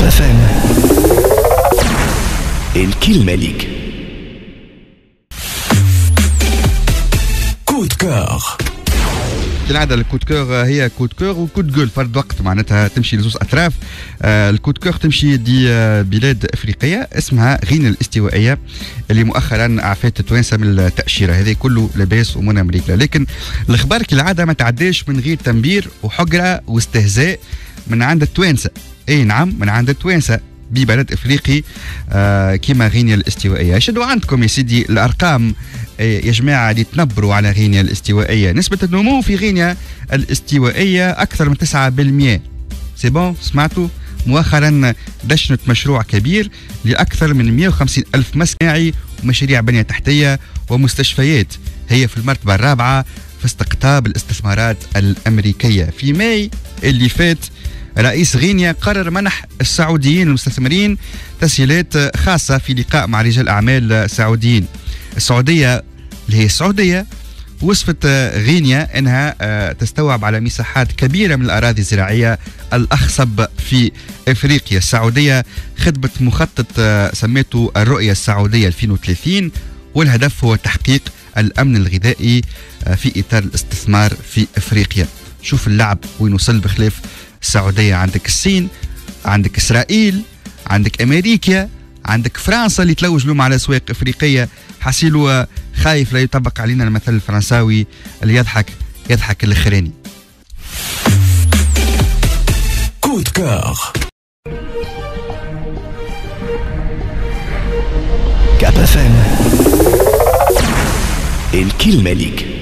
FM. الكلمة ليك. كود كور. العادة الكود كور هي كود كور وكود جول فرد وقت، معناتها تمشي لزوز أطراف. الكود كور تمشي دي بلاد أفريقية اسمها غينيا الاستوائية اللي مؤخرا أعفت التوانسة من التأشيرة. هذا كله لاباس ومن أمريكا، لكن الأخبار كالعادة ما تعداش من غير تنبير وحجرة واستهزاء من عند التوانسة. أي نعم، من عند التوانسة ببلد افريقي كما غينيا الاستوائيه. شدوا عندكم يا سيدي الارقام يا جماعه اللي تنبروا على غينيا الاستوائيه. نسبه النمو في غينيا الاستوائيه اكثر من 9%. سي بون، سمعتوا؟ مؤخرا دشنت مشروع كبير لاكثر من 150 الف مسكني ومشاريع بنيه تحتيه ومستشفيات. هي في المرتبه الرابعه في استقطاب الاستثمارات الامريكيه. في ماي اللي فات رئيس غينيا قرر منح السعوديين المستثمرين تسهيلات خاصة في لقاء مع رجال أعمال سعوديين. السعودية اللي هي السعودية وصفت غينيا أنها تستوعب على مساحات كبيرة من الأراضي الزراعية الأخصب في إفريقيا. السعودية خطبت مخطط سميته الرؤية السعودية 2030، والهدف هو تحقيق الأمن الغذائي في إطار الاستثمار في إفريقيا. شوف اللعب وين وصل بخلاف السعودية. عندك الصين، عندك إسرائيل، عندك أمريكا، عندك فرنسا اللي تلوج لهم على أسواق إفريقية. حسيلو خايف لا يطبق علينا المثل الفرنساوي اللي يضحك الأخراني. كود كور. كاب FM. الكلمة ليك.